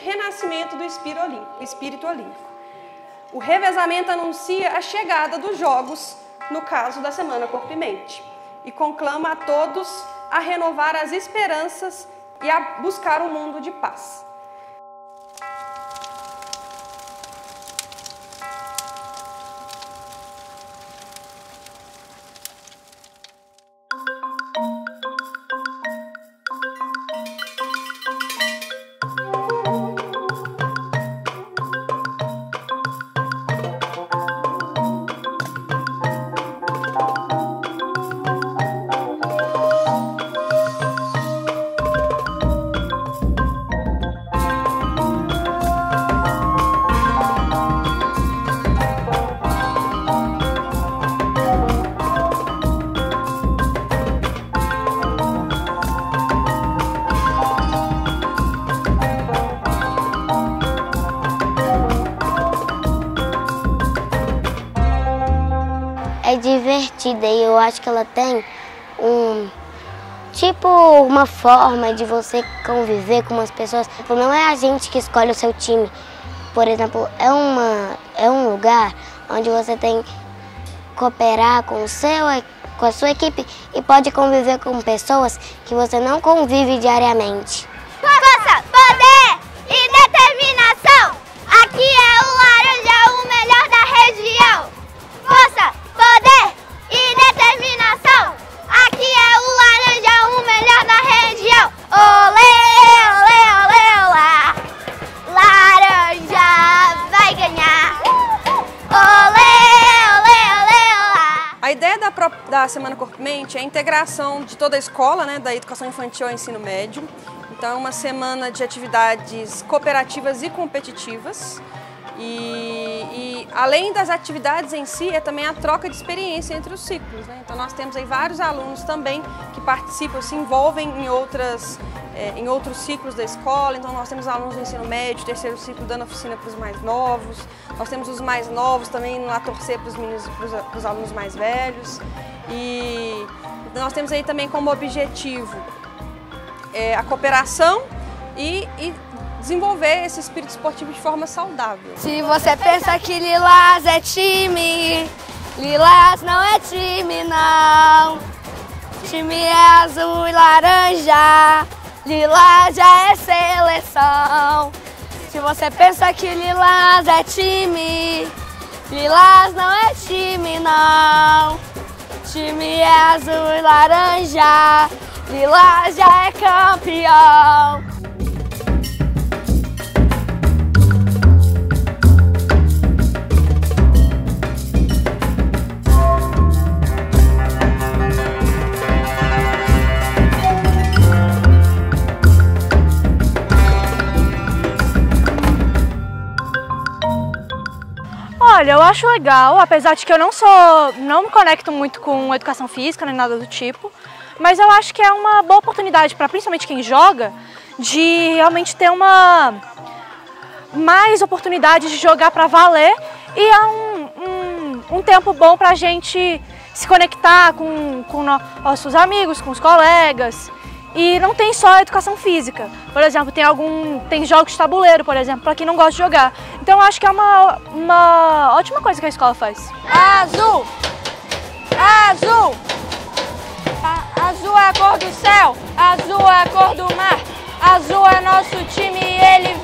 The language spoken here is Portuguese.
renascimento do espírito olímpico. O revezamento anuncia a chegada dos jogos, no caso da Semana Corpo e Mente, e conclama a todos a renovar as esperanças e a buscar um mundo de paz. É divertida e eu acho que ela tem uma forma de você conviver com as pessoas. Não é a gente que escolhe o seu time. Por exemplo, é um lugar onde você tem que cooperar com a sua equipe e pode conviver com pessoas que você não convive diariamente. Força, poder e determinação! Aqui é o Laranja, o melhor da região! Força, poder e determinação! Aqui é o Laranja, o melhor da região! Olê, olê, olê, olá! Laranja vai ganhar! Olê, olê, olê, olá! A ideia da Semana Corpo e Mente é a integração de toda a escola, né, da educação infantil ao ensino médio. Então é uma semana de atividades cooperativas e competitivas. E além das atividades em si, é também a troca de experiência entre os ciclos, né? Então nós temos aí vários alunos também que participam, se envolvem em outros ciclos da escola. Então nós temos alunos do ensino médio, terceiro ciclo, dando oficina para os mais novos. Nós temos os mais novos também indo lá torcer para os meninos, para os alunos mais velhos. E nós temos aí também como objetivo a cooperação e desenvolver esse espírito esportivo de forma saudável. Se você pensa que Lilás é time, Lilás não é time não. Time é azul e laranja, Lilás já é seleção. Se você pensa que Lilás é time, Lilás não é time não. Time é azul e laranja, Lilás já é campeão. Olha, eu acho legal, apesar de que eu não me conecto muito com educação física nem nada do tipo, mas eu acho que é uma boa oportunidade para principalmente quem joga de realmente ter mais oportunidades de jogar para valer e é um tempo bom para a gente se conectar com nossos amigos, com os colegas. E não tem só a educação física, por exemplo, tem jogos de tabuleiro, por exemplo, para quem não gosta de jogar. Então eu acho que é uma ótima coisa que a escola faz. Azul! Azul! Azul é a cor do céu, azul é a cor do mar, azul é nosso time e ele